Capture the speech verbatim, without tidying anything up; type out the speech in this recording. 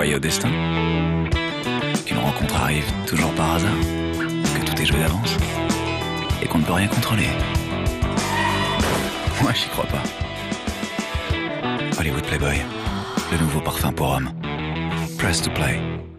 croyez au destin? Qu'une rencontre arrive toujours par hasard? Que tout est joué d'avance? Et qu'on ne peut rien contrôler? Moi, j'y crois pas. Hollywood Playboy, le nouveau parfum pour homme. Press to play.